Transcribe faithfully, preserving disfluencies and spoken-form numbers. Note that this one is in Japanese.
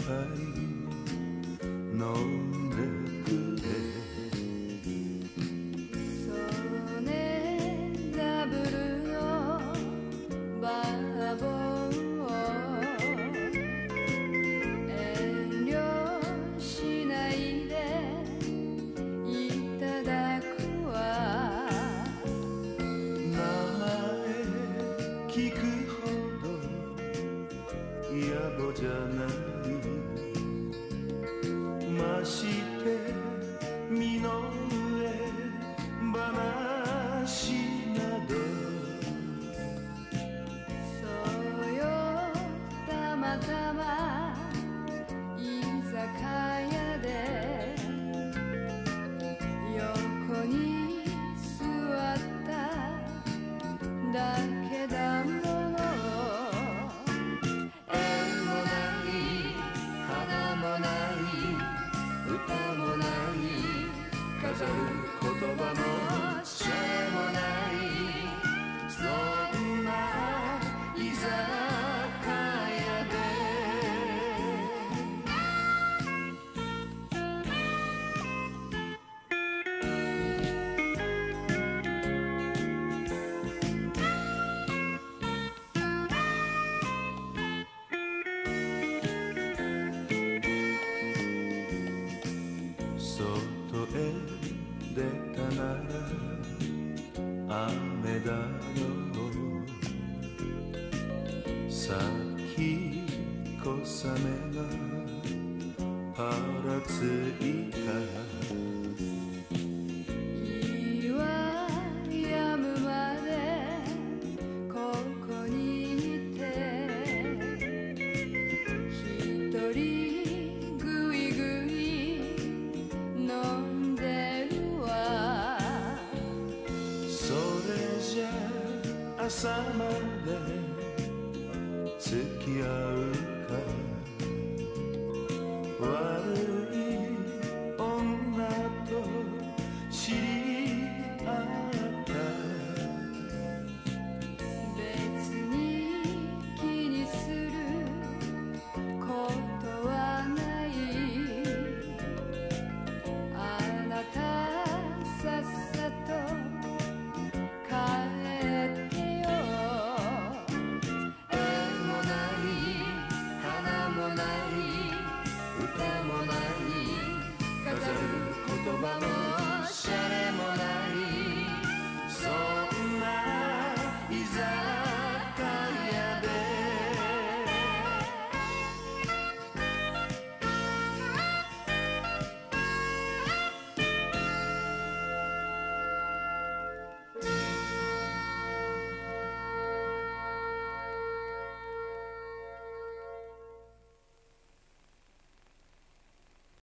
飲んでくれ。 そうねダブルのバーボンを遠慮しないでいただくわ。 名前聞くほど野暮じゃない。まして身の上話など。 そうよたまたま居酒屋で横に座っただけだもの。縁もない花もない歌もない飾る言葉もシャレもないそんな居酒屋で。 外へ出たなら雨だろう。さっき小雨がぱらついた。 日は止むまでここにいて一人ぐいぐい飲んでるわ。 それじゃ朝まで付き合う